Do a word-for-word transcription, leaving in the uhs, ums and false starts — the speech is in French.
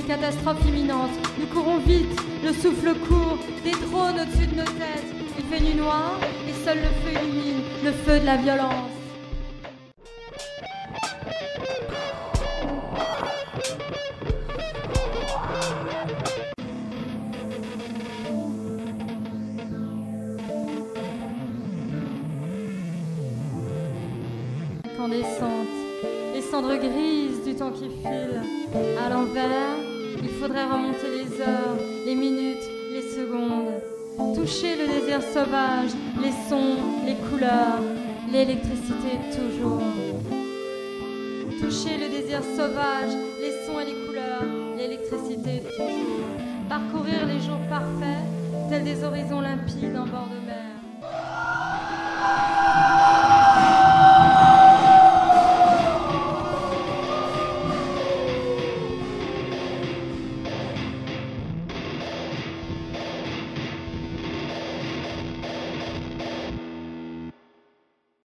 les catastrophes imminentes. Nous courons vite, le souffle court, des trônes au-dessus de nos têtes. Il fait nuit noire et seul le feu illumine, le feu de la violence. Incandescente, les cendres grises du temps qui file. À l'envers, il faudrait remonter les heures, les minutes, les secondes. Toucher le désir sauvage, les sons, les couleurs, l'électricité toujours. Toucher le désir sauvage, les sons et les couleurs, l'électricité toujours. Parcourir les jours parfaits, tels des horizons limpides en bord de